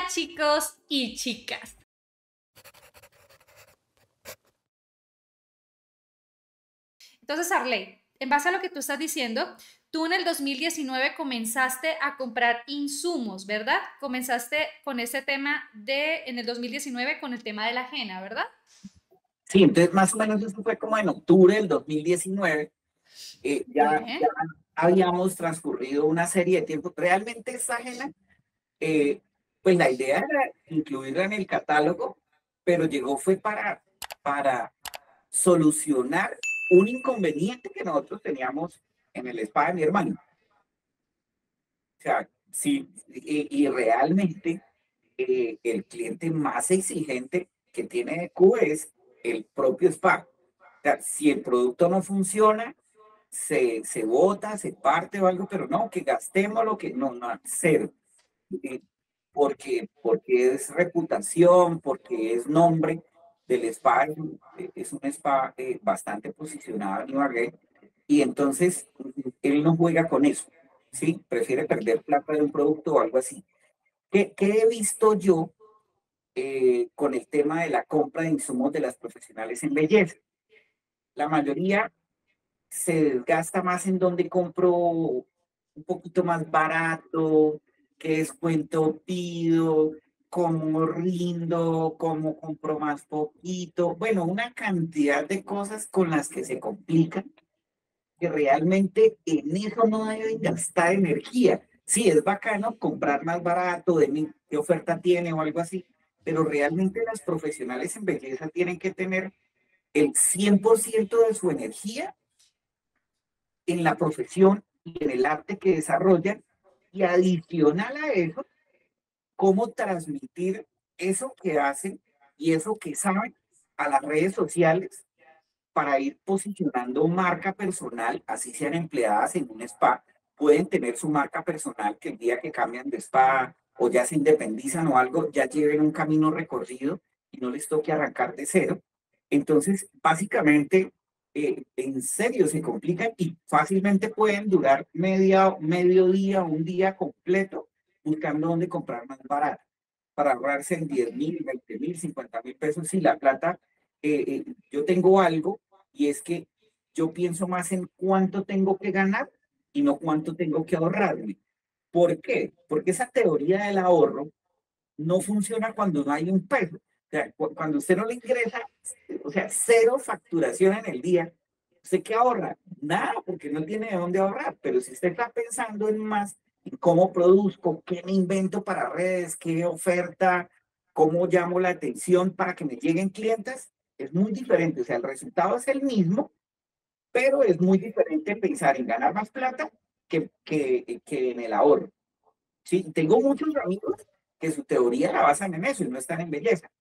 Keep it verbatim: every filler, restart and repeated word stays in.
chicos y chicas. Entonces, Arley, en base a lo que tú estás diciendo, tú en el dos mil diecinueve comenzaste a comprar insumos, ¿verdad? Comenzaste con ese tema de, en el dos mil diecinueve, con el tema de la ajena, ¿verdad? Sí, entonces más o menos eso fue como en octubre del dos mil diecinueve. Eh, ya, ya Bien. habíamos transcurrido una serie de tiempo. Realmente esta ajena, eh, pues la idea era incluirla en el catálogo, pero llegó fue para, para solucionar un inconveniente que nosotros teníamos en el spa de mi hermano. O sea, sí, y, y realmente eh, el cliente más exigente que tiene Q es el propio spa. O sea, si el producto no funciona, se, se bota, se parte o algo, pero no, que gastemos lo que no, no, cero. Eh, porque, porque es reputación, porque es nombre del spa, es un, es un spa eh, bastante posicionado en Ibagué, y entonces él no juega con eso, ¿sí? Prefiere perder plata de un producto o algo así. ¿Qué, qué he visto yo eh, con el tema de la compra de insumos de las profesionales en belleza? La mayoría se desgasta más en donde compro un poquito más barato, qué descuento pido, cómo rindo, cómo compro más poquito. Bueno, una cantidad de cosas con las que se complican, que realmente en eso no deben gastar energía. Sí, es bacano comprar más barato, de mi, qué oferta tiene o algo así, pero realmente las profesionales en belleza tienen que tener el cien por ciento de su energía en la profesión y en el arte que desarrollan, y adicional a eso, cómo transmitir eso que hacen y eso que saben a las redes sociales para ir posicionando marca personal, así sean empleadas en un spa, pueden tener su marca personal que el día que cambian de spa o ya se independizan o algo, ya lleven un camino recorrido y no les toque arrancar de cero. Entonces, básicamente, eh, en serio se complican y fácilmente pueden durar media, medio día o un día completo buscando dónde comprar más barato para ahorrarse en Ok. diez mil, veinte mil, cincuenta mil pesos. Si la plata, eh, eh, yo tengo algo y es que yo pienso más en cuánto tengo que ganar y no cuánto tengo que ahorrarme. ¿Por qué? Porque esa teoría del ahorro no funciona cuando no hay un peso. O sea, cu- cuando usted no le ingresa, o sea, cero facturación en el día, ¿usted qué ahorra? Nada, porque no tiene de dónde ahorrar. Pero si usted está pensando en más, en cómo produzco, qué me invento para redes, qué oferta, cómo llamo la atención para que me lleguen clientes, es muy diferente. O sea, el resultado es el mismo, pero es muy diferente pensar en ganar más plata que, que, que en el ahorro. Sí, tengo muchos amigos que su teoría la basan en eso y no están en belleza.